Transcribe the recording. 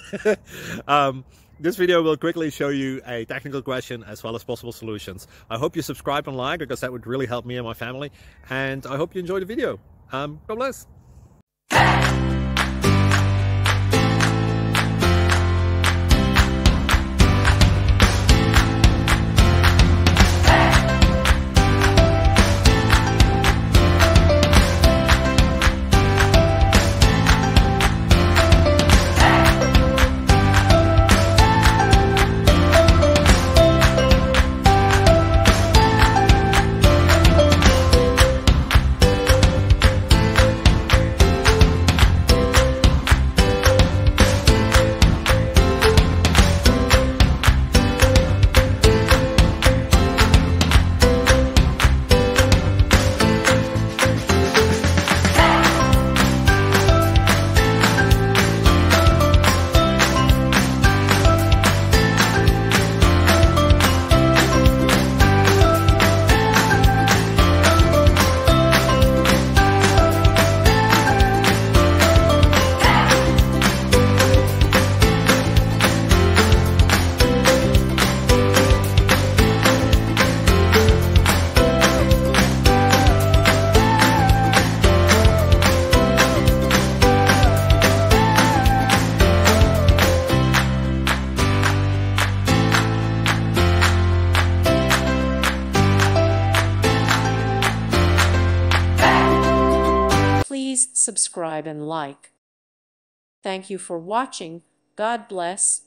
This video will quickly show you a technical question as well as possible solutions. I hope you subscribe and like, because that would really help me and my family. And I hope you enjoy the video. God bless. Please subscribe and like. Thank you for watching. God bless.